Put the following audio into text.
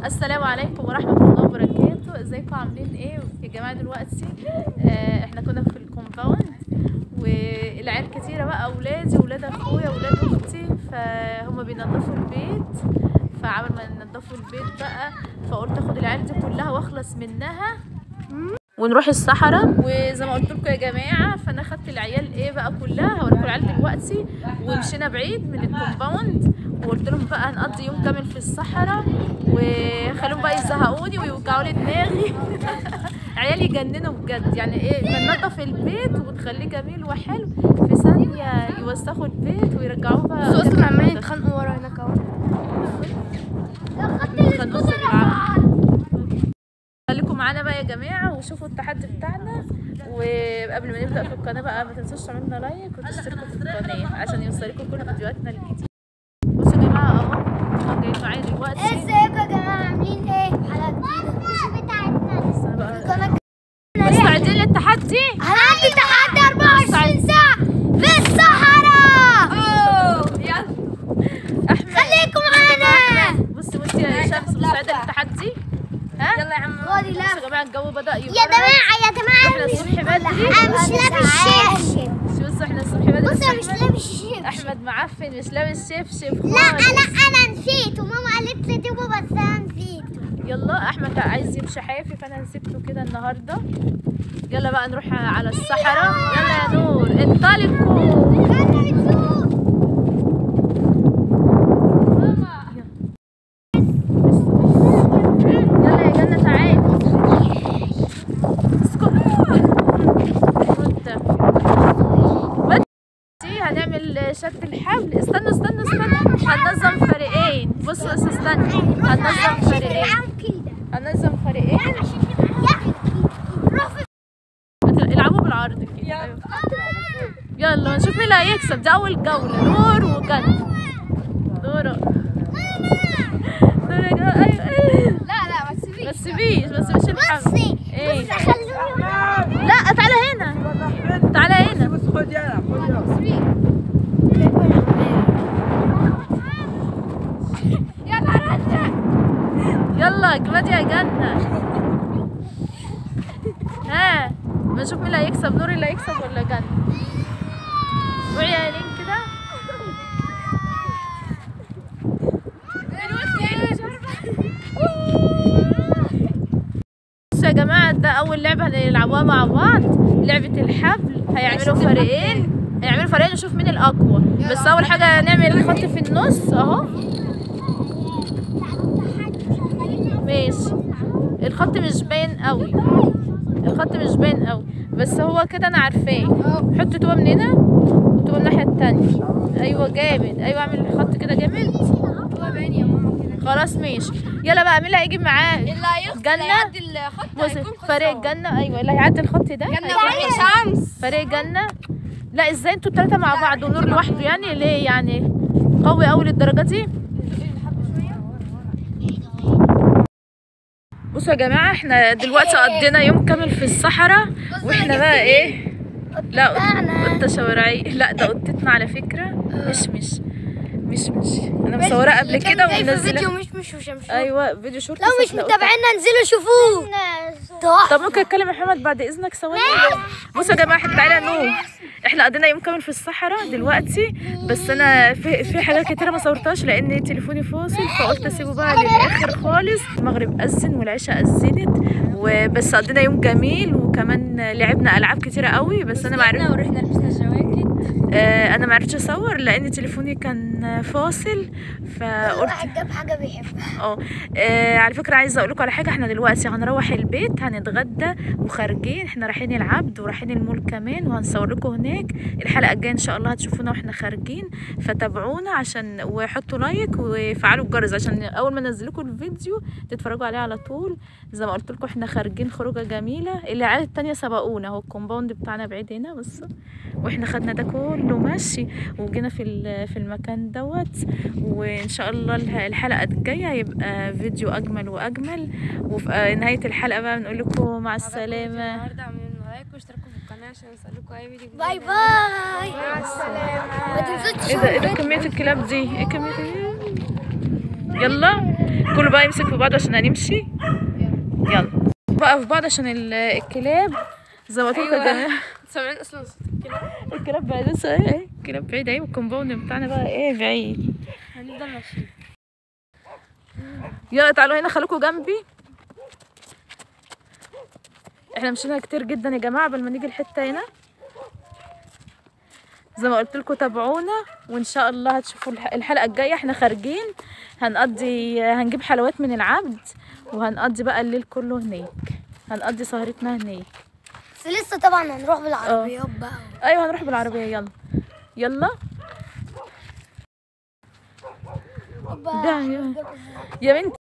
السلام عليكم ورحمة الله وبركاته. ازيكم عاملين ايه يا جماعة؟ دلوقتي احنا كنا في الكومباوند والعيال كتيرة بقى، اولادي واولاد اخويا واولاد اختي، فهم بينظفوا البيت. فعمل ما ينظفوا البيت بقى فقلت اخد العيال دي كلها واخلص منها ونروح الصحراء. وزي ما قلت لكم يا جماعه، فانا خدت العيال ايه بقى كلها، هوريكم العيال دلوقتي. ومشينا بعيد من الكومباوند وقلت لهم بقى هنقضي يوم كامل في الصحراء، وخلوهم بقى يزهقوني ويوجعوا لي دماغي. عيالي يجننوا بجد، يعني ايه بننضف البيت وبنخليه جميل وحلو، في ثانيه يوسخوا البيت ويرجعوه بقى. بس اصلا عمالين يتخانقوا ورا هناك اهو. خليكم معانا بقى يا جماعه وشوفوا التحدي بتاعنا. وقبل ما نبدا في القناه بقى ما تنسوش تعملوا لنا لايك وتشتركوا في القناه عشان يوصلكم كل فيديوهاتنا الجديده. بصوا يا جماعه اهو جايين معايا دلوقتي. ازيكم يا جماعه؟ عاملين ايه؟ حلقه جديده بتاعتنا. مستعدين للتحدي؟ هنعدي تحدي 24 ساعه في الصحراء. يلا احمد خليكم معانا. بصي وانت يا شمس مستعده للتحدي؟ ها يلا يا عم غادي. لا يا جماعه الجو بدا يبرد يا جماعه احنا الصبح بدري. انا مش لابس شبشب. بصوا احنا الصبح بدري. بص انا مش لابس شبشب. احمد معفن مش لابس شبشب لا خالص. انا نسيت وماما قالت لي تجيبه بس انا نسيته. يلا احمد عايز يمشي حافي فانا سبته كده النهارده. يلا بقى نروح على الصحراء. يلا يا نور انطلقوا. يلا يا جنة تعالي. هنعمل شد الحبل. استنوا هننظم فريقين. بصوا استنوا هننظم فريقين. العبوا بالعرض كده. يلا نشوف مين اللي هيكسب. دي اول جولة. نور وجنة. نور يا جماعة. ايوه لا ما تسيبيش. ما تسيبيش الحبل. بصي ايه خلوني. لا تعالى هنا. خد يلا يلا اجمدي يا جنة. ها بنشوف مين اللي هيكسب. نور اللي هيكسب ولا جنة؟ روحي يا لين كده. بصوا يا جماعة ده أول لعبة هنلعبوها مع بعض، لعبة الحبل. هيعملوا فريقين نشوف مين الأقوى. بس أول حاجة نعمل خط في النص أهو. ماشي. الخط مش باين قوي. بس هو كده انا عارفاه. حط توبه من هنا وتوبه الناحيه التانية. ايوه جامد. ايوه اعمل الخط كده جامد. توبه باين يا ماما كده. خلاص ماشي. يلا بقى مين اللي هيجي معاه؟ اللي هيعدي الخط هيكون فريق جنة. ايوه اللي هيعدي الخط ده شمس. فريق جنة. لا ازاي انتوا التلاتة مع بعض ونور لوحده؟ يعني ليه يعني قوي قوي للدرجه دي؟ بصوا يا جماعه احنا دلوقتي قضينا يوم كامل في الصحراء، واحنا بقى ايه؟ لا قطه شوارعيه. لا ده قطتنا على فكره. مش انا مصوراه قبل كده ومنزله مش وشمشون. ايوه فيديو شورت. لو مش متابعينا انزلوا شوفوه. طب ممكن اتكلم يا محمد بعد اذنك ثواني؟ بصوا يا جماعه احنا تعالى نور. احنا قضينا يوم كامل في الصحراء دلوقتي، بس انا في حاجات كتيره ما صورتهاش لان تليفوني فاصل، فقلت اسيبه بقى للاخر خالص. المغرب اذن والعشاء اذنت، وبس قضينا يوم جميل وكمان لعبنا العاب كتيره قوي. بس انا ورحنا لبسنا جواكت. انا ما عرفتش اصور لان تليفوني كان فاصل، فقلت جاب حاجه بيحبها. على فكره عايزه اقول لكم على حاجه. احنا دلوقتي هنروح البيت هنتغدى وخارجين. احنا رايحين العبد ورايحين المول كمان وهنصور لكم هناك. الحلقه الجايه ان شاء الله هتشوفونا واحنا خارجين، فتابعونا عشان وحطوا لايك وفعلوا الجرس عشان اول ما انزل لكم الفيديو تتفرجوا عليه على طول. زي ما قلت لكم احنا خارجين خروجه جميله. العيال التانيه سبقونا اهو. الكومباوند بتاعنا بعيد هنا بصوا، واحنا خدنا ده كله ماشي وجينا في المكان دوت. وان شاء الله الحلقه الجايه هيبقى فيديو اجمل واجمل. وفي نهايه الحلقه بقى بنقول لكم مع السلامه. النهارده اعملوا لايك واشتركوا في القناه عشان يوصلكوا اي فيديو. باي باي. مع السلامه. ما تنسوش ايه ده كميه الكلاب دي؟ ايه كميه يلا كله بقى يمسك في بعض عشان هنمشي. يلا بقى في بعض عشان الكلاب زي ما قلت لكم يا جماعه. سامعين اصلا صوت الكلاب؟ الكلاب بعيد لسه ايه، الكلاب بعيد اهي، والكومباوند بتاعنا بقى ايه بعيد. هنفضل ماشيين. يلا تعالوا هنا خليكم جنبي. احنا مشينا كتير جدا يا جماعه قبل ما نيجي الحته هنا. زي ما قلت لكم تابعونا وان شاء الله هتشوفوا الحلقه الجايه. احنا خارجين هنجيب حلويات من العبد، وهنقضي بقى الليل كله هناك، هنقضي سهرتنا هناك. بس لسه طبعا هنروح بالعربيات بقى. ايوه هنروح بالعربيه. يلا يلا ده يا بنتي.